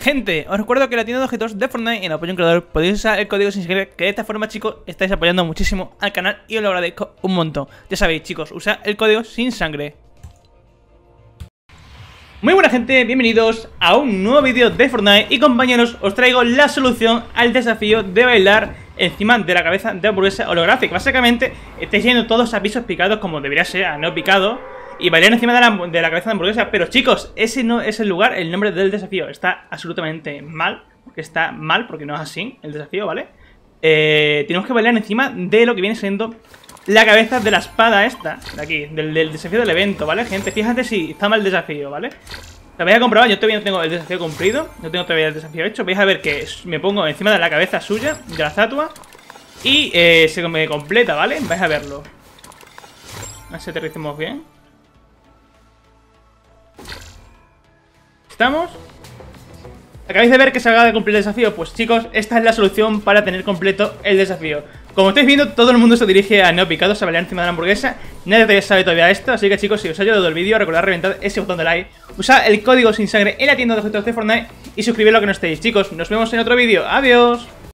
Gente, os recuerdo que la tienda de objetos de Fortnite en apoyo a un creador podéis usar el código sin que de esta forma, chicos, estáis apoyando muchísimo al canal y os lo agradezco un montón. Ya sabéis, chicos, usad el código sin sangre. Muy buena gente, bienvenidos a un nuevo vídeo de Fortnite y compañeros, os traigo la solución al desafío de bailar encima de la cabeza de hamburguesa holográfica. Básicamente, estáis yendo todos a pisos picados como debería ser, a no picado, y bailar encima de la cabeza de hamburguesa. Pero chicos, ese no es el lugar, el nombre del desafío está absolutamente mal, porque no es así el desafío, ¿vale? Tenemos que bailar encima de lo que viene siendo la cabeza de la espada esta, de aquí, del desafío del evento, ¿vale, gente? Fíjate si está mal el desafío, ¿vale? Lo vais a comprobar, yo todavía no tengo el desafío cumplido, no tengo todavía el desafío hecho. Vais a ver que me pongo encima de la cabeza suya, de la estatua, y se me completa, ¿vale? Vais a verlo. A ver si aterricemos bien. ¿Estamos? ¿Acabáis de ver que se acaba de cumplir el desafío? Pues chicos, esta es la solución para tener completo el desafío. Como estáis viendo, todo el mundo se dirige a no picados, a bailar encima de la hamburguesa. Nadie sabe todavía esto, así que chicos, si os ha ayudado el vídeo, recordad reventar ese botón de like, usad el código sin sangre en la tienda de objetos de Fortnite y suscribiros a lo que no estéis. Chicos, nos vemos en otro vídeo. ¡Adiós!